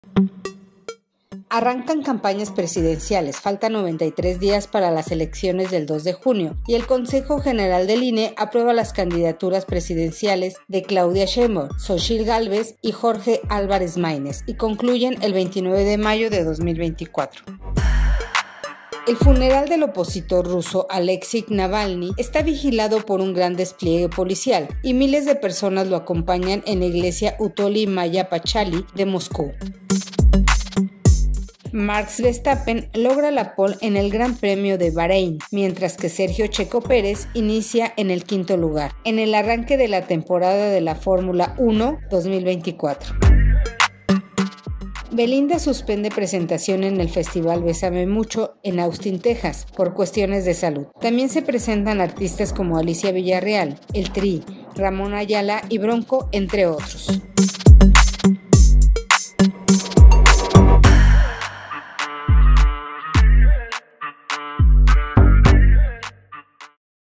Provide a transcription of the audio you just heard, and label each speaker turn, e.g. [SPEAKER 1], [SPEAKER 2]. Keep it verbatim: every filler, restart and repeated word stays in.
[SPEAKER 1] Arrancan campañas presidenciales, faltan noventa y tres días para las elecciones del dos de junio y el Consejo General del I N E aprueba las candidaturas presidenciales de Claudia Sheinbaum, Xochitl Gálvez y Jorge Álvarez Maínez y concluyen el veintinueve de mayo de dos mil veinticuatro. El funeral del opositor ruso Alexei Navalny está vigilado por un gran despliegue policial y miles de personas lo acompañan en la iglesia Utoly Maya Pachali de Moscú. Max Verstappen logra la pole en el Gran Premio de Bahrein, mientras que Sergio Checo Pérez inicia en el quinto lugar, en el arranque de la temporada de la Fórmula uno dos mil veinticuatro. Belinda suspende presentación en el Festival Bésame Mucho en Austin, Texas, por cuestiones de salud. También se presentan artistas como Alicia Villarreal, El Tri, Ramón Ayala y Bronco, entre otros.